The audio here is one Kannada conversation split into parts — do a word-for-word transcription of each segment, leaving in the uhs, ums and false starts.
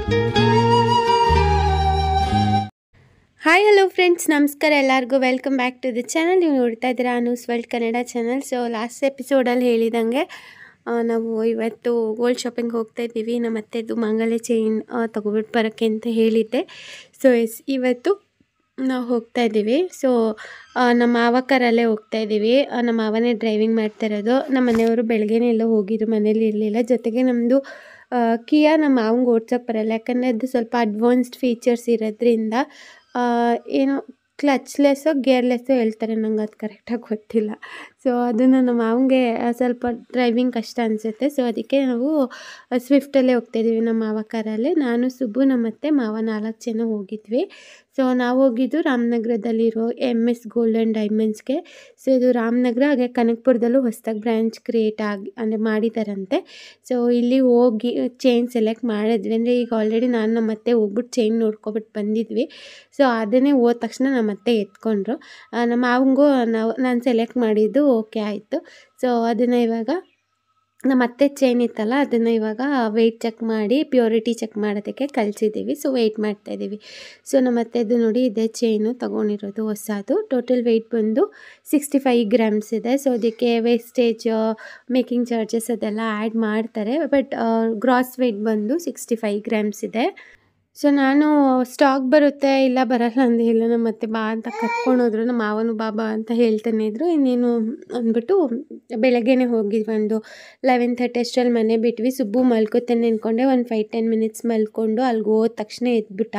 ಹಾಯ್ ಹಲೋ ಫ್ರೆಂಡ್ಸ್, ನಮಸ್ಕಾರ ಎಲ್ಲರಿಗೂ. Welcome back to the channel. ನೀವು ನೋಡ್ತಾ ಇದ್ದೀರಾ Anu's world Kannada channel. So last ಎಪಿಸೋಡಲ್ಲಿ ಹೇಳಿದಂಗೆ ನಾವು ಇವತ್ತು ಗೋಲ್ಡ್ ಶಾಪಿಂಗ್ ಹೋಗ್ತಾ ಇದ್ದೀವಿ. ನಮ್ಮ ಅತ್ತೆದು ಮಂಗಲ ಚೈನ್ ತೊಗೊಬಿಟ್ಟು ಬರೋಕ್ಕೆ ಅಂತ ಹೇಳಿದ್ದೆ. ಸೊ ಎಸ್, ಇವತ್ತು ನಾವು ಹೋಗ್ತಾ ಇದ್ದೀವಿ. ಸೊ ನಮ್ಮ ಮಾವ ಕಾರಲ್ಲೇ ಹೋಗ್ತಾ ಇದ್ದೀವಿ. ನಮ್ಮ ಮಾವನೇ ಡ್ರೈವಿಂಗ್ ಮಾಡ್ತಾ ಇರೋದು. ನಮ್ಮ ಮನೆಯವರು ಬೆಳಗ್ಗೆನೇ ಎಲ್ಲ ಹೋಗಿದ್ರು, ಮನೇಲಿ ಇರಲಿಲ್ಲ. ಜೊತೆಗೆ ನಮ್ಮದು ಕಿಯಾ ನಮ್ಮ ಮಾವಂಗೆ ಓಡ್ಸೋಕ್ಕೆ ಬರೋಲ್ಲ, ಯಾಕಂದರೆ ಅದು ಸ್ವಲ್ಪ ಅಡ್ವಾನ್ಸ್ಡ್ ಫೀಚರ್ಸ್ ಇರೋದ್ರಿಂದ ಏನೋ ಕ್ಲಚ್ಲೆಸ್ಸೋ ಗೇರ್ಲೆಸ್ಸೋ ಹೇಳ್ತಾರೆ, ನಂಗೆ ಅದು ಕರೆಕ್ಟಾಗಿ ಗೊತ್ತಿಲ್ಲ. ಸೊ ಅದನ್ನು ನಮ್ಮ ಮಾವಂಗೆ ಸ್ವಲ್ಪ ಡ್ರೈವಿಂಗ್ ಕಷ್ಟ ಅನಿಸುತ್ತೆ. ಸೊ ಅದಕ್ಕೆ ನಾವು ಸ್ವಿಫ್ಟಲ್ಲೇ ಹೋಗ್ತಾಯಿದ್ದೀವಿ, ನಮ್ಮ ಮಾವ ಕಾರಲ್ಲಿ. ನಾನು, ಸುಬ್ಬು, ನಮ್ಮ ಅತ್ತೆ, ಮಾವ ನಾಲ್ಕು ಜನ ಹೋಗಿದ್ವಿ. ಸೊ ನಾವು ಹೋಗಿದ್ದು ರಾಮನಗರದಲ್ಲಿರೋ ಎಮ್ ಎಸ್ ಗೋಲ್ಡ್ ಆ್ಯಂಡ್ ಡೈಮಂಡ್ಸ್ಗೆ. ಸೊ ಇದು ರಾಮನಗರ, ಹಾಗೆ ಕನಕಪುರದಲ್ಲೂ ಹೊಸದಾಗಿ ಬ್ರ್ಯಾಂಚ್ ಕ್ರಿಯೇಟ್ ಆಗಿ ಅಂದರೆ ಮಾಡಿದಾರಂತೆ. ಸೊ ಇಲ್ಲಿ ಹೋಗಿ ಚೈನ್ ಸೆಲೆಕ್ಟ್ ಮಾಡಿದ್ವಿ. ಅಂದರೆ ಈಗ ಆಲ್ರೆಡಿ ನಾನು ನಮ್ಮ ಅತ್ತೆ ಹೋಗ್ಬಿಟ್ಟು ಚೈನ್ ನೋಡ್ಕೊಬಿಟ್ಟು ಬಂದಿದ್ವಿ. ಸೊ ಅದನ್ನೇ ಹೋದ ತಕ್ಷಣ ನಮ್ಮ ಅತ್ತೆ ಎತ್ಕೊಂಡ್ರು. ನಮ್ಮ ಮಾವಂಗೂ ನಾವು ನಾನು ಸೆಲೆಕ್ಟ್ ಮಾಡಿದ್ದು ಓಕೆ ಆಯಿತು. ಸೊ ಅದನ್ನು ಇವಾಗ ನಮ್ಮ ಅತ್ತೆ ಚೈನ್ ಇತ್ತಲ್ಲ, ಅದನ್ನು ಇವಾಗ ವೆಯ್ಟ್ ಚೆಕ್ ಮಾಡಿ ಪ್ಯೂರಿಟಿ ಚೆಕ್ ಮಾಡೋದಕ್ಕೆ ಕಳಿಸಿದ್ದೀವಿ. ಸೊ ವೆಯ್ಟ್ ಮಾಡ್ತಾಯಿದ್ದೀವಿ. ಸೊ ನಮ್ಮ ಅತ್ತೆದು ನೋಡಿ, ಇದೇ ಚೈನು ತೊಗೊಂಡಿರೋದು ಹೊಸದು. ಟೋಟಲ್ ವೆಯ್ಟ್ ಬಂದು ಸಿಕ್ಸ್ಟಿ ಫೈವ್ ಗ್ರಾಮ್ಸ್ ಇದೆ. ಸೊ ಅದಕ್ಕೆ ವೇಸ್ಟೇಜ್, ಮೇಕಿಂಗ್ ಚಾರ್ಜಸ್ ಅದೆಲ್ಲ ಆ್ಯಡ್ ಮಾಡ್ತಾರೆ. ಬಟ್ ಗ್ರಾಸ್ ವೆಯ್ಟ್ ಬಂದು ಸಿಕ್ಸ್ಟಿ ಫೈವ್ ಗ್ರಾಮ್ಸ್ ಇದೆ. ಸೊ ನಾನು ಸ್ಟಾಕ್ ಬರುತ್ತೆ ಇಲ್ಲ ಬರೋಲ್ಲ ಅಂದೇ ಇಲ್ಲ, ನಮ್ಮ ಮತ್ತೆ ಬಾ ಅಂತ ಕರ್ಕೊಂಡೋದ್ರು. ನಮ್ಮ ಮಾವನು ಬಾಬಾ ಅಂತ ಹೇಳ್ತಾನೆ ಇದ್ರು. ಇನ್ನೇನು ಅಂದ್ಬಿಟ್ಟು ಬೆಳಗ್ಗೆನೇ ಹೋಗಿದ್ವಿ. ಒಂದು ಲೆವೆನ್ ತರ್ಟಿ ಅಷ್ಟರಲ್ಲಿ ಮನೆ ಬಿಟ್ವಿ. ಸುಬ್ಬು ಮಲ್ಕೋತಾನೆ ಅಂದ್ಕೊಂಡೆ. ಒಂದು ಫೈವ್ ಟೆನ್ ಮಿನಿಟ್ಸ್ ಮಲ್ಕೊಂಡು ಅಲ್ಲಿಗೆ ಹೋದ ತಕ್ಷಣ ಎದ್ಬಿಟ್ಟ.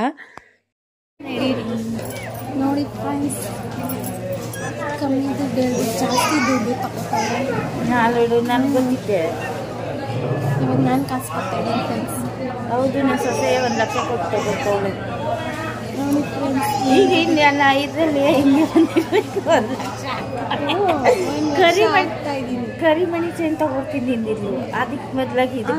ನೋಡಿ ಫ್ರೆಂಡ್ಸ್, ಕಮ್ಮಿ ದುಡ್ಡು ಜಾಸ್ತಿ ದುಡ್ಡು ತಗೋತಾರೆ. ನನಗೆ ಗೊತ್ತಿದ್ದೆ, ಇವಾಗ ನಾನು ಕಾಸು ಕೊಡ್ತಾ ಇದ್ದೀನಿ ಫ್ರೆಂಡ್ಸ್. ಹೌದು, ನನ್ನ ಸೊಸೆ ಒಂದು ಲಕ್ಷ ಕೊಟ್ಟು ತಗೊಳ್ಳಿ. ಈಗ ಇನ್ನೆಲ್ಲ ಇದರಲ್ಲಿ ಹಿಂಗೆ ಬಂದಿರಬೇಕು ಒಂದು ಲಕ್ಷ. ಕರಿಮಣಿ ಕರಿಮಣಿ ಚೈನ್ ತಗೊಳ್ತೀನಿ ಇಲ್ಲಿ, ಅದಕ್ಕೆ ಮೊದಲಾಗಿ ಇದು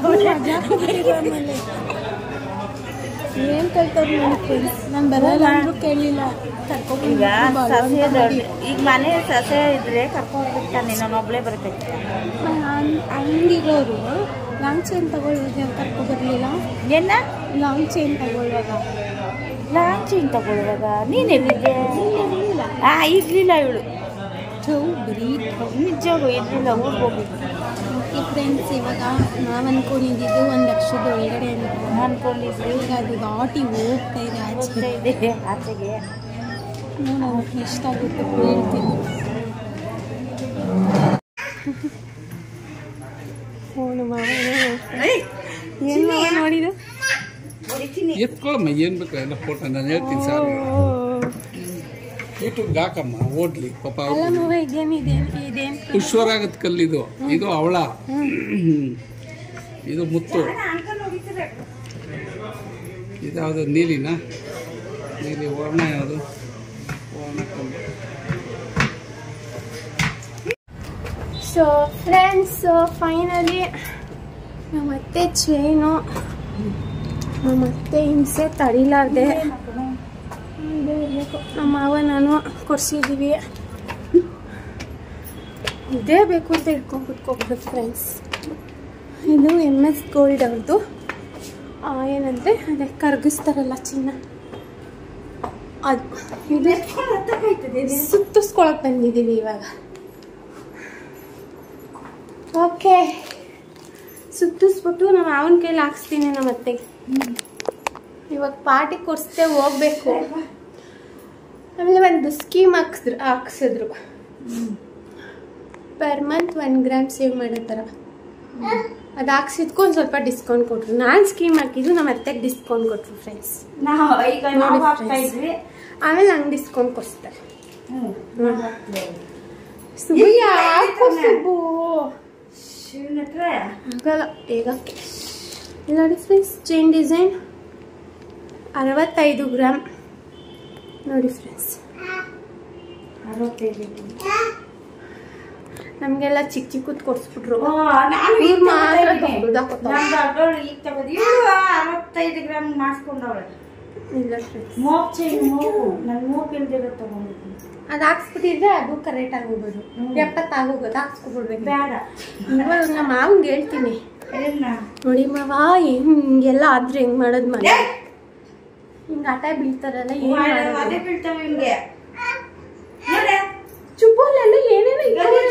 ಏನು ಕೇಳ್ತಾರೆ ನೋಡಿ ಫ್ರೆಂಡ್ಸ್. ನಾನು ಬರಲ್ಲ ಅಂದ್ರೂ ಕೇಳಲಿಲ್ಲ, ಈಗ ಸಸೆ ದೊಡ್ಡ ಈಗ ಮನೆ ಸಸೆ ಇದ್ರೆ ಕರ್ಕೊಂಡ್ಬಿಟ್ಟು ತಾನೆ, ನಾನು ಒಬ್ಬಳೇ ಬರಬೇಕು. ಹಂಗಿರೋರು ಲಾಂಗ್ ಚೈನ್ ತಗೊಳ್ಳೋದು ಕರ್ಕೊ ಬರಲಿಲ್ಲ. ಏನ ಲಾಂಗ್ ಚೈನ್ ತಗೊಳ್ಳುವಾಗ ಲಾಂಗ್ ಚೈನ್ ತಗೊಳ್ಳುವಾಗ ನೀನು ಎಲ್ಲಿದ್ದೆ? ಹಾಂ, ಇರಲಿಲ್ಲ ಇವಳು. ಬರೀ ನಿಜವಾಗೂ ಇರಲಿಲ್ಲ, ಊರಿಗೆ ಹೋಗಿದ್ದು. ಓಕೆ ಫ್ರೆಂಡ್ಸ್, ಇವಾಗ ನಾವು ಅಂದ್ಕೊಂಡಿದ್ದು ಒಂದು ಲಕ್ಷದ ಒಳಗಡೆ ಅಂದ್ಕೊಂಡಿದ್ವಿ. ಈಗ ಅದು ದಾಟಿ ಹೋಗ್ತಾ ಇದೆ, ಹೋಗ್ತಾ ಇದೆ ಆಚೆಗೆ. ನೋಡೋಣ ಎಷ್ಟಾಗುತ್ತೆ ಹೇಳ್ತೀನಿ. ಫೋನು ಮಾವ ಏನು ಮಾವ ನೋಡಿದ ಎತ್ಕೊಳಮ್ಮ, ಏನು ಬೇಕು ಎಲ್ಲ ಫೋಟೋ ನಾನು ಹೇಳ್ತೀನಿ ಸರ್. ಯೂಟ್ಯೂಬ್ಗೆ ಹಾಕಮ್ಮ, ಓಡ್ಲಿ ಪಾಪ. ಅಲ್ಲ ಮಾವ, ಇದೇನು ಇದೇನು ಇದೇನು ಹುಷಾರಾಗತ್ ಕಲ್ಲಿದು. ಇದು ಅವಳ, ಇದು ಮುತ್ತು. ಇದ್ಯಾವುದು ನೀಲಿನ ನೀಲಿ ವರ್ಣ, ಯಾವುದು ವರ್ಣ ಕಲ್ಲು. ಸೊ ಫ್ರೆಂಡ್ಸ್, ಫೈನಲಿ ನಮ್ಮ ಅತ್ತೆ ಚೈನು ನಮ್ಮ ಅತ್ತೆ ಹಿಂಸೆ ತಡಿಲಾರ್ದೆ ಇರಬೇಕು. ನಮ್ಮ ಮಾವ ನಾನು ಕೊಡ್ಸಿದ್ದೀವಿ. ಇದೇ ಬೇಕು ಅಂತ ಇಟ್ಕೊಂಡು ಕುತ್ಕೊಬಿಟ್ಟು ಫ್ರೆಂಡ್ಸ್. ಇದು ಎಮ್ ಎಸ್ ಗೋಲ್ಡ್ ಅವ್ರದ್ದು. ಏನಂದರೆ ಅದೇ ಕರಗಿಸ್ತಾರಲ್ಲ ಚಿನ್ನ, ಅದು ಇದು ಸುತ್ತಿಸ್ಕೊಳಕ್ಕೆ ಬಂದಿದ್ದೀವಿ ಇವಾಗ. ಓಕೆ, ಸುತ್ತಿಸ್ಬಿಟ್ಟು ನಮ್ಮ ಮಾವನ ಕೈಲಿ ಹಾಕ್ಸ್ತೀನಿ ನಮ್ಮ ಅತ್ತೆಗೆ. ಇವಾಗ ಪಾರ್ಟಿ ಕೊಡಿಸ್ದೆ ಹೋಗ್ಬೇಕು. ಆಮೇಲೆ ಒಂದು ಸ್ಕೀಮ್ ಹಾಕ್ಸಿದ್ರು ಹಾಕ್ಸಿದ್ರು per month one gram save ಮಾಡೋ ಥರ. ಅದು ಹಾಕ್ಸಿದ್ಕೊ ಒಂದು ಸ್ವಲ್ಪ ಡಿಸ್ಕೌಂಟ್ ಕೊಟ್ಟರು. ನಾನು ಸ್ಕೀಮ್ ಹಾಕಿದ್ದು, ನಮ್ಮ ಅತ್ತೆಗೆ ಡಿಸ್ಕೌಂಟ್ ಕೊಟ್ಟರು ಫ್ರೆಂಡ್ಸ್. ಆಮೇಲೆ ನಂಗೆ ಡಿಸ್ಕೌಂಟ್ ಕೊಡ್ತಾರೆ. ಸುಬ್ಬು ಯಾಕೋ ಸುಬ್ಬು ಆಗಲ್ಲ ಬೇಗಕ್ಕೆ. ನೋಡಿ ಫ್ರೆಂಡ್ಸ್, ಚೈನ್ ಡಿಸೈನ್ ಅರವತ್ತೈದು ಗ್ರಾಮ್ ನೋಡಿ ಫ್ರೆಂಡ್ಸ್. ಅರವತ್ತೈದು ನಮಗೆಲ್ಲ ಚಿಕ್ಕ ಚಿಕ್ಕದು ಕೊಡಿಸ್ಬಿಟ್ರು. ಅರವತ್ತೈದು ಗ್ರಾಮ್ ಮಾಡಿಸ್ಕೊಂಡವಳೆ. ಇಲ್ಲ ಫ್ರೆಂಡ್ಸ್, ಮೋಪ್ ಚೈನ್ ಮೋಪು ನಾನು ಮೋಪ್ ಇಲ್ದಿರೋ ತಗೊಂಡಿದ್ದೀನಿ. ಅದು ಹಾಕ್ಸ್ಬಿಟ್ಟಿದ್ರೆ ಅದು ಕರೆಕ್ಟ್ ಆಗಿ ಹೋಗೋದು. ಎಪ್ಪತ್ತಾಗೋಗೋದು ಹಾಕ್ಸ್ಕೊಬಿಡ್ಬೇಕು. ಬೇಡ, ಇವಾಗ ನಮ್ಮ ಮಾವಂಗೆ ಹೇಳ್ತೀನಿ, ನೋಡಿ ಮಾವ ಹಿಂಗೆಲ್ಲ ಆದ್ರೆ ಹೆಂಗ್ ಮಾಡೋದು ಮನೆ ಹಿಂಗ ಆಟ ಬೀಳ್ತಾರಲ್ಲ ಏನ್ ಚುಪ್ಪಲ್ಲೆಲ್ಲ ಏನೇನೋ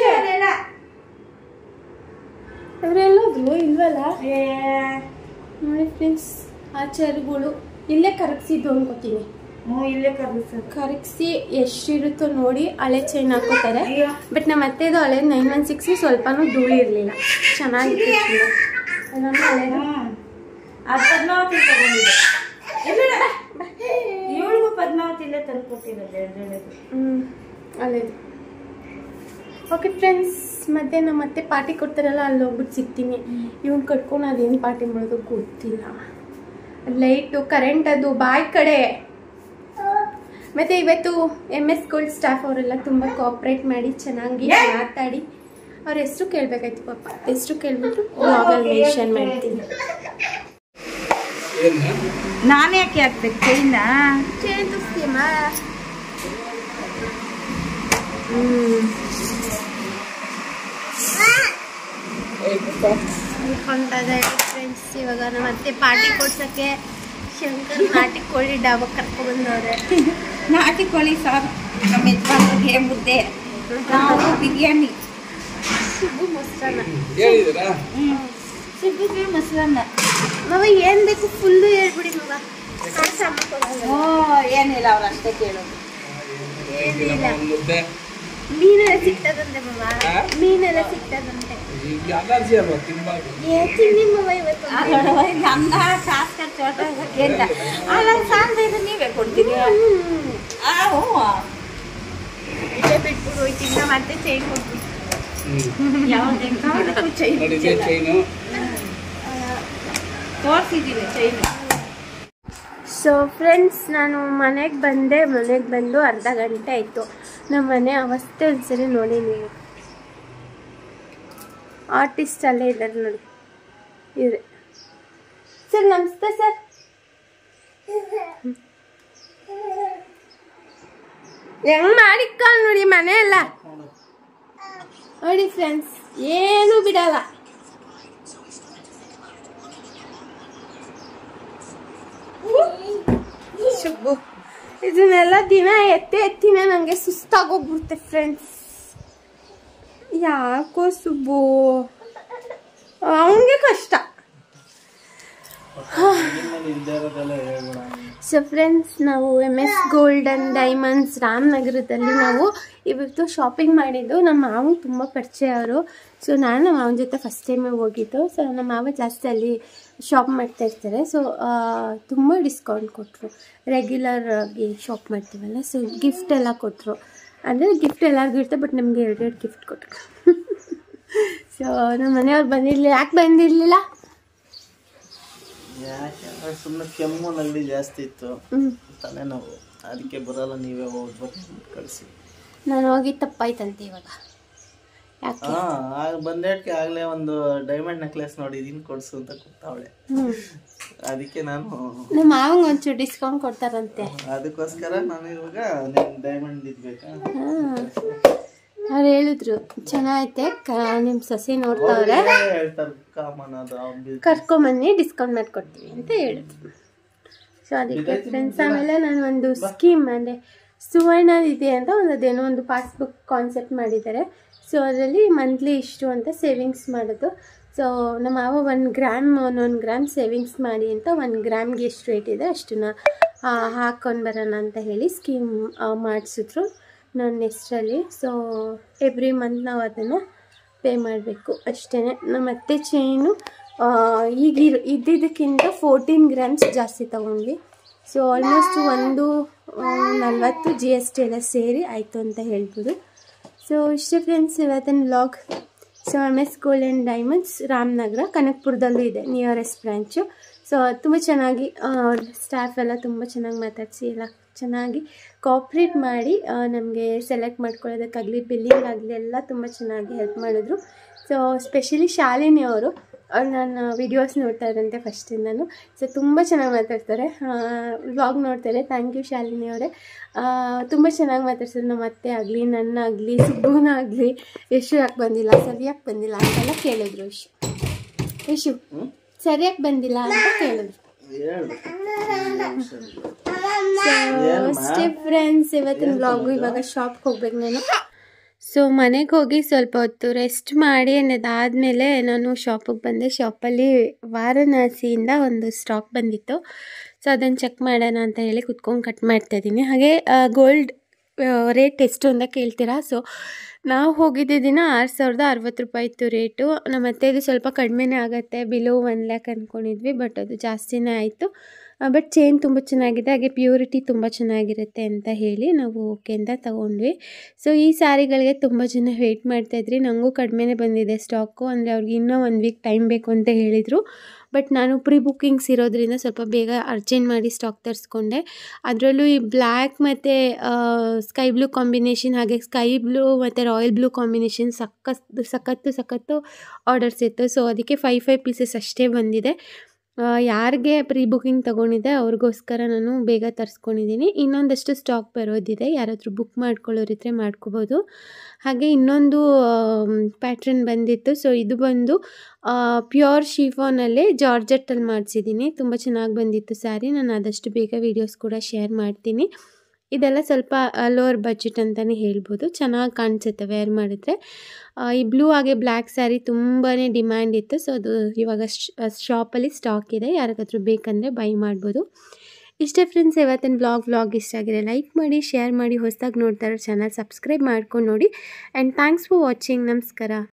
ಅವರೆಲ್ಲೋದ್ರು ಇಲ್ವಲ್ಲ ನೋಡಿ ಫ್ರೆಂಡ್ಸ್ ಆ ಚೇರ್ಗಳು ಇಲ್ಲೇ ಕರಗಿಸಿದ್ದು ಅನ್ಕೋತೀನಿ. ಹ್ಞೂ ಇಲ್ಲೇ ಕರಗಿಸೋದು ಕರಗಿಸಿ ಎಷ್ಟಿರುತ್ತೋ ನೋಡಿ ಹಳೆ ಚೈನ್ ಹಾಕೋತಾರೆ. ಬಟ್ ನಮ್ಮ ಅತ್ತೆದು ಹಳೆ ನೈನ್ ಒನ್ ಸಿಕ್ಸ್ ಸ್ವಲ್ಪನೂ ಧೂಳಿ ಇರಲಿಲ್ಲ, ಚೆನ್ನಾಗಿತ್ತು. ಅದು ಪದ್ಮಾವತಿ ತಗೊಂಡಿದ್ದೆ, ಇವಳಿಗೂ ಪದ್ಮಾವತಿಲೇ ತಂದು ಕೊಟ್ಟಿರೋದು ಎರಡೆರಡು. ಹ್ಞೂ ಅಲ್ಲೇದು. ಓಕೆ ಫ್ರೆಂಡ್ಸ್, ಮತ್ತೆ ನಮ್ಮ ಮತ್ತೆ ಪಾರ್ಟಿ ಕೊಡ್ತಾರಲ್ಲ ಅಲ್ಲಿ ಹೋಗ್ಬಿಟ್ಟು ಸಿಗ್ತೀನಿ. ಇವ್ನು ಕಟ್ಕೊಂಡು ಅದೇನು ಪಾರ್ಟಿ ಮಾಡೋದು ಗೊತ್ತಿಲ್ಲ. ಲೈಟು ಕರೆಂಟ್ ಅದು ಬಾಯ್ ಕಡೆ. ಮತ್ತು ಇವತ್ತು ಎಮ್ ಎಸ್ ಗೋಲ್ಡ್ ಸ್ಟಾಫ್ ಅವರೆಲ್ಲ ತುಂಬ ಕೋಆಪ್ರೇಟ್ ಮಾಡಿ ಚೆನ್ನಾಗಿ ಮಾತಾಡಿ ಅವ್ರ ಹೆಸರು ಕೇಳಬೇಕಾಯ್ತು ಪಾಪ. ಹೆಸರು ಕೇಳ್ಬಿಟ್ಟು ಬ್ಲಾಗಲ್ಲಿ ಮೆನ್ಷನ್ ಮಾಡ್ತೀನಿ. ನಾನು ಯಾಕೆ ಹಾಕ್ಬೇಕು ಚೈನ? ಚೈನ್ ತೋರಿಸ್ತೀಯಮ್ಮ? ಹ್ಞೂ ಅನ್ಕೊಂಡದ ಫ್ರೆಂಡ್ಸ್. ಇವಾಗ ನಮ್ಮ ಅತ್ತೆ ಪಾರ್ಟಿ ಕೊಡ್ಸೋಕ್ಕೆ ಶಂಕರ್ ನಾಟಿ ಕೋಳಿ ಡಾಬಾಗೆ ಕರ್ಕೊಬಂದವ್ರೆ. ನಾಟಿ ಕೋಳಿ ಸಾರು, ನಮ್ಮ ಯಜಮಾನ್ರಿಗೆ ಮುದ್ದೆ, ನಾವು ಬಿರಿಯಾನಿ, ಸುಬ್ಬು ಮೊಸರನ್ನ. ಹ್ಞೂ ಸಿಬ್ಬಿಗೆ ಮೊಸರನ್ನ. ಮಗ ಏನು ಬೇಕು ಫುಲ್ಲು ಹೇಳ್ಬಿಡಿ ಮಗ. ಓ ಏನಿಲ್ಲ, ಅವ್ರು ಅಷ್ಟೇ ಕೇಳೋದು. ಏನಿಲ್ಲ, ಮೀನೆಲ್ಲ ಸಿಗ್ತದಂತೆ ಮಗ, ಮೀನೆಲ್ಲ ಸಿಗ್ತದಂತೆ. ಏ ತಿನ್ನಿ ಮಗ ಇವತ್ತು. ಅನ್ನ ಶಾಸ್ತ್ರ ಚೋಟ ಅಲ್ಲ ಸಾಂದ್ರ ನೀವೇ ಕೊಡ್ತೀವಿ. ಹ್ಞೂ ಇದೇ ಬಿಟ್ಬಿಟ್ಟು ಹೋಯ್ತಿದ್ದ ಮತ್ತೆ ಚೈನ್ ಕೊಟ್ಬಿಟ್ಟು ಯಾವುದೇ ಚೈನು ತೋರಿಸಿದ್ದೀವಿ ಚೈನು. ಸೊ ಫ್ರೆಂಡ್ಸ್, ನಾನು ಮನೆಗೆ ಬಂದೆ. ಮನೆಗೆ ಬಂದು ಅರ್ಧ ಗಂಟೆ ಆಯಿತು. ನಮ್ಮ ಮನೆ ಅವಸ್ಥೆ ಒಂದ್ಸರಿ ನೋಡಿ ನೀವು. ಆರ್ಟಿಸ್ಟ್ ಅಲ್ಲೇ ಇದ್ದಾರೆ ನೋಡಿ ಇವ್ರೆ. ಸರ್ ನಮಸ್ತೆ ಸರ್. ಹೆಂಗ್ ಮಾಡಿಕ್ಕ ನೋಡಿ ಮನೆ ಎಲ್ಲ ನೋಡಿ ಫ್ರೆಂಡ್ಸ್, ಏನು ಬಿಡಲ್ಲ. ಶುಭು ಇದನ್ನೆಲ್ಲ ದಿನ ಎತ್ತಿ ಎತ್ತಿನ ನನಗೆ ಸುಸ್ತಾಗೋಗ್ಬಿಡುತ್ತೆ ಫ್ರೆಂಡ್ಸ್. ಯಾಕೋ ಸುಬ್ಬು ಅವನಿಗೆ ಕಷ್ಟ. ಸೊ ಫ್ರೆಂಡ್ಸ್, ನಾವು M S gold and diamonds ರಾಮನಗರದಲ್ಲಿ ನಾವು ಇವತ್ತು ಶಾಪಿಂಗ್ ಮಾಡಿದ್ದು. ನಮ್ಮ ಮಾವ ತುಂಬ ಪರಿಚಯ ಅವರು. ಸೊ ನಾನು ನಮ್ಮ ಮಾವನ ಜೊತೆ ಫಸ್ಟ್ ಟೈಮೇ ಹೋಗಿದ್ದು. ಸೊ ನಮ್ಮ ಮಾವ ಜಾಸ್ತಿ ಅಲ್ಲಿ ಶಾಪ್ ಮಾಡ್ತಾ ಇರ್ತಾರೆ. ಸೊ ತುಂಬ ಡಿಸ್ಕೌಂಟ್ ಕೊಟ್ಟರು. ರೆಗ್ಯುಲರ್ ಆಗಿ ಶಾಪ್ ಮಾಡ್ತೀವಲ್ಲ, ಸೊ ಗಿಫ್ಟ್ ಎಲ್ಲ ಕೊಟ್ಟರು. ಅಂದರೆ ಗಿಫ್ಟ್ ಎಲ್ಲರಿಗೂ ಇರುತ್ತೆ, ಬಟ್ ನಮಗೆ ಎರಡೆರಡು ಗಿಫ್ಟ್ ಕೊಟ್ಟರು. ಸೊ ನಮ್ಮ ಮನೆಯವ್ರು ಬಂದಿರಲಿಲ್ಲ. ಯಾಕೆ ಬಂದಿರಲಿಲ್ಲ? ಯಾಕೆ ಸುಮ್ಮನೆ ಕೆಮ್ಮು ನೆಗಡಿ ಜಾಸ್ತಿ ಇತ್ತು, ತಲೆನೋವು, ಅದಕ್ಕೆ ಬರಲ್ಲ ನೀವೇ ಹೋಗ್ಬೋದು ಕಳಿಸಿ. ನಾನು ಹೋಗಿ ತಪ್ಪಾಯ್ತಂತೆ ಇವಾಗ. ಯಾಕೆ? ಹಾಂ ಬಂದೇಟ್ಗೆ ಆಗಲೇ ಒಂದು ಡೈಮಂಡ್ ನೆಕ್ಲೆಸ್ ನೋಡಿದೀನಿ, ಕೊಡ್ಸು ಅಂತ ಕೊಡ್ತಾವಳೆ. ಅದಕ್ಕೆ ನಾನು ನಮ್ಮ ಮಾವಂಗೆ ಒಂಚೂರು ಡಿಸ್ಕೌಂಟ್ ಕೊಡ್ತಾರಂತೆ, ಅದಕ್ಕೋಸ್ಕರ ನಾನು ಇವಾಗ ನಿಮ್ಗೆ ಡೈಮಂಡ್ ಇದ್ಬೇಕಾ. ಅವ್ರು ಹೇಳಿದ್ರು ಚೆನ್ನಾಗೈತೆ, ನಿಮ್ಮ ಸೊಸೆ ನೋಡ್ತಾವ್ರೆ, ಹೇಳ್ತಾರೆ ಕಾಮನ್ ಅದು ಕರ್ಕೊಂಬನ್ನಿ ಡಿಸ್ಕೌಂಟ್ ಮಾಡಿಕೊಡ್ತೀವಿ ಅಂತ ಹೇಳಿದ್ರು. ಸೊ ಅದಕ್ಕೆ ಫ್ರೆಂಡ್ಸ್, ಆಮೇಲೆ ನಾನು ಒಂದು ಸ್ಕೀಮ್ ಅಂದರೆ ಸುವರ್ಣ ಇದೆ ಅಂತ ಒಂದು ಅದೇನೋ ಒಂದು ಪಾಸ್ಬುಕ್ ಕಾನ್ಸೆಪ್ಟ್ ಮಾಡಿದ್ದಾರೆ. ಸೊ ಅದರಲ್ಲಿ ಮಂತ್ಲಿ ಇಷ್ಟು ಅಂತ ಸೇವಿಂಗ್ಸ್ ಮಾಡೋದು. ಸೊ ನಮ್ಮ ಮಾವ ಒಂದು ಗ್ರಾಮ್ ಒಂದೊಂದು ಗ್ರಾಮ್ ಸೇವಿಂಗ್ಸ್ ಮಾಡಿ ಅಂತ ಒಂದು ಗ್ರಾಮ್ಗೆ ಎಷ್ಟು ರೇಟ್ ಇದೆ ಅಷ್ಟನ್ನ ಹಾಕ್ಕೊಂಡು ಬರೋಣ ಅಂತ ಹೇಳಿ ಸ್ಕೀಮ್ ಮಾಡಿಸಿದ್ರು ನನ್ನ ಹೆಸ್ರಲ್ಲಿ. ಸೊ ಎವ್ರಿ ಮಂತ್ ನಾವು ಅದನ್ನು ಪೇ ಮಾಡಬೇಕು ಅಷ್ಟೇ. ನಮ್ಮ ಅತ್ತೆ ಚೈನು ಈಗ ಇದ್ದಿದ್ದಕ್ಕಿಂತ ಫೋರ್ಟೀನ್ ಗ್ರಾಮ್ಸ್ ಜಾಸ್ತಿ ತೊಗೊಂಡ್ವಿ. ಸೊ ಆಲ್ಮೋಸ್ಟ್ ಒಂದು ನಲ್ವತ್ತು ಜಿ ಎಸ್ ಟಿ ಎಲ್ಲ ಸೇರಿ ಆಯಿತು ಅಂತ ಹೇಳ್ಬೋದು. ಸೊ ಇಷ್ಟೇ ಫ್ರೆಂಡ್ಸ್ ಇವತ್ತಿನ vlog. So M S gold and diamonds Ramanagara ಕನಕಪುರದಲ್ಲೂ ಇದೆ ನಿಯರೆಸ್ಟ್ ಬ್ರ್ಯಾಂಚು. ಸೊ ತುಂಬ ಚೆನ್ನಾಗಿ ಸ್ಟಾಫ್ ಎಲ್ಲ ತುಂಬ ಚೆನ್ನಾಗಿ ಮಾತಾಡಿಸಿ ಎಲ್ಲ ಚೆನ್ನಾಗಿ ಕೋಆಪ್ರೇಟ್ ಮಾಡಿ ನಮಗೆ ಸೆಲೆಕ್ಟ್ ಮಾಡ್ಕೊಳ್ಳೋದಕ್ಕಾಗಲಿ ಬಿಲ್ಲಿಂಗ್ ಆಗಲಿ ಎಲ್ಲ ತುಂಬ ಚೆನ್ನಾಗಿ ಹೆಲ್ಪ್ ಮಾಡಿದ್ರು. ಸೊ ಸ್ಪೆಷಲಿ ಶಾಲಿನಿ ಅವರು ಅವ್ರು ನನ್ನ ವಿಡಿಯೋಸ್ ನೋಡ್ತಾ ಇದ್ದಂತೆ ಫಸ್ಟಿಂದನೂ. ಸೊ ತುಂಬ ಚೆನ್ನಾಗಿ ಮಾತಾಡ್ತಾರೆ, ವ್ಲಾಗ್ ನೋಡ್ತಾರೆ. ಥ್ಯಾಂಕ್ ಯು ಶಾಲಿನಿ ಅವರೇ, ತುಂಬ ಚೆನ್ನಾಗಿ ಮಾತಾಡ್ತಾರೆ. ನಮ್ಮ ಅತ್ತೆ ಆಗಲಿ ನನ್ನಾಗಲಿ ಸುಬ್ಬುನ ಆಗಲಿ ಎಷ್ಟು ಯಾಕೆ ಬಂದಿಲ್ಲ ಸವಿ ಯಾಕೆ ಬಂದಿಲ್ಲ ಅಂತೆಲ್ಲ ಕೇಳಿದ್ರು. ಇಶ್ ವಿಶು ಸರಿಯಾಗಿ ಬಂದಿಲ್ಲ ಅಂತ ಕೇಳಿದ್ರು. ಅಷ್ಟೇ ಫ್ರೆಂಡ್ಸ್, ಇವತ್ತಿನ ವ್ಲಾಗು. ಇವಾಗ ಶಾಪ್ಗೆ ಹೋಗ್ಬೇಕು ನಾನು. ಸೊ ಮನೆಗೆ ಹೋಗಿ ಸ್ವಲ್ಪ ಹೊತ್ತು ರೆಸ್ಟ್ ಮಾಡಿ ಅದಾದಮೇಲೆ ನಾನು ಶಾಪಿಗೆ ಬಂದೆ. ಶಾಪಲ್ಲಿ ವಾರಣಾಸಿಯಿಂದ ಒಂದು ಸ್ಟಾಕ್ ಬಂದಿತ್ತು. ಸೊ ಅದನ್ನು ಚೆಕ್ ಮಾಡೋಣ ಅಂತ ಹೇಳಿ ಕುತ್ಕೊಂಡು ಕಟ್ ಮಾಡ್ತಾಯಿದ್ದೀನಿ. ಹಾಗೆ ಗೋಲ್ಡ್ ರೇಟ್ ಎಷ್ಟು ಅಂತ ಕೇಳ್ತೀರಾ. ಸೊ ನಾವು ಹೋಗಿದ್ದ ದಿನ ಆರು ಸಾವಿರದ ಅರವತ್ತು ರೂಪಾಯಿ ಇತ್ತು ರೇಟು. ನಮ್ಮ ಅತ್ತೆದು ಸ್ವಲ್ಪ ಕಡಿಮೆನೇ ಆಗುತ್ತೆ, ಬಿಲೋ ಒನ್ ಲ್ಯಾಕ್ ಅಂದ್ಕೊಂಡಿದ್ವಿ, ಬಟ್ ಅದು ಜಾಸ್ತಿನೇ ಆಯಿತು. ಬಟ್ ಚೈನ್ ತುಂಬ ಚೆನ್ನಾಗಿದೆ, ಹಾಗೆ ಪ್ಯೂರಿಟಿ ತುಂಬ ಚೆನ್ನಾಗಿರುತ್ತೆ ಅಂತ ಹೇಳಿ ನಾವು ಓಕೆ ಅಂತ ತೊಗೊಂಡ್ವಿ. ಸೊ ಈ ಸ್ಯಾರಿಗಳಿಗೆ ತುಂಬ ಜನ ವೆಯ್ಟ್ ಮಾಡ್ತಾಯಿದ್ರಿ. ನನಗೂ ಕಡಿಮೆನೇ ಬಂದಿದೆ ಸ್ಟಾಕು, ಅಂದರೆ ಅವ್ರಿಗೆ ಇನ್ನೂ ಒನ್ ವೀಕ್ ಟೈಮ್ ಬೇಕು ಅಂತ ಹೇಳಿದರು. ಬಟ್ ನಾನು ಪ್ರೀ ಬುಕ್ಕಿಂಗ್ಸ್ ಇರೋದ್ರಿಂದ ಸ್ವಲ್ಪ ಬೇಗ ಅರ್ಜೆಂಟ್ ಮಾಡಿ ಸ್ಟಾಕ್ ತರಿಸ್ಕೊಂಡೆ. ಅದರಲ್ಲೂ ಈ ಬ್ಲ್ಯಾಕ್ ಮತ್ತು ಸ್ಕೈ ಬ್ಲೂ ಕಾಂಬಿನೇಷನ್, ಹಾಗೆ ಸ್ಕೈ ಬ್ಲೂ ಮತ್ತು ರಾಯಲ್ ಬ್ಲೂ ಕಾಂಬಿನೇಷನ್ ಸಖತ್ತು ಸಖತ್ತು ಸಖತ್ತು ಆರ್ಡರ್ಸ್ ಇತ್ತು. ಸೊ ಅದಕ್ಕೆ ಫೈವ್ ಫೈವ್ ಪೀಸಸ್ ಅಷ್ಟೇ ಬಂದಿದೆ. ಯಾರಿಗೆ ಪ್ರೀ ಬುಕ್ಕಿಂಗ್ ತೊಗೊಂಡಿದ್ದೆ ಅವ್ರಿಗೋಸ್ಕರ ನಾನು ಬೇಗ ತರಿಸ್ಕೊಂಡಿದ್ದೀನಿ. ಇನ್ನೊಂದಷ್ಟು ಸ್ಟಾಕ್ ಬರೋದಿದೆ, ಯಾರಾದರೂ ಬುಕ್ ಮಾಡ್ಕೊಳ್ಳೋರಿದ್ರೆ ಮಾಡ್ಕೋಬೋದು. ಹಾಗೆ ಇನ್ನೊಂದು ಪ್ಯಾಟ್ರನ್ ಬಂದಿತ್ತು. ಸೊ ಇದು ಬಂದು ಪ್ಯೂರ್ ಶಿಫಾನಲ್ಲಿ ಜಾರ್ಜೆಟ್ಟಲ್ಲಿ ಮಾಡಿಸಿದ್ದೀನಿ. ತುಂಬ ಚೆನ್ನಾಗಿ ಬಂದಿತ್ತು ಸ್ಯಾರಿ. ನಾನು ಆದಷ್ಟು ಬೇಗ ವೀಡಿಯೋಸ್ ಕೂಡ ಶೇರ್ ಮಾಡ್ತೀನಿ. ಇದೆಲ್ಲ ಸ್ವಲ್ಪ ಲೋವರ್ ಬಜೆಟ್ ಅಂತಲೇ ಹೇಳ್ಬೋದು. ಚೆನ್ನಾಗಿ ಕಾಣಿಸುತ್ತೆ ವೇರ್ ಮಾಡಿದ್ರೆ. ಈ ಬ್ಲೂ ಹಾಗೆ ಬ್ಲ್ಯಾಕ್ ಸ್ಯಾರಿ ತುಂಬಾ ಡಿಮ್ಯಾಂಡ್ ಇತ್ತು. ಸೊ ಅದು ಇವಾಗ ಶಾಪಲ್ಲಿ ಸ್ಟಾಕ್ ಇದೆ, ಯಾರಿಗಾದ್ರೂ ಬೇಕಂದರೆ ಬೈ ಮಾಡ್ಬೋದು. ಇಷ್ಟೇ ಫ್ರೆಂಡ್ಸ್ ಇವತ್ತಿನ ವ್ಲಾಗ್ ವ್ಲಾಗ್ ಇಷ್ಟ ಆಗಿದೆ ಲೈಕ್ ಮಾಡಿ, ಶೇರ್ ಮಾಡಿ. ಹೊಸದಾಗಿ ನೋಡ್ತಾ ಇರೋ ಚಾನಲ್ ಸಬ್ಸ್ಕ್ರೈಬ್ ಮಾಡ್ಕೊಂಡು ನೋಡಿ. And thanks for watching. ನಮಸ್ಕಾರ.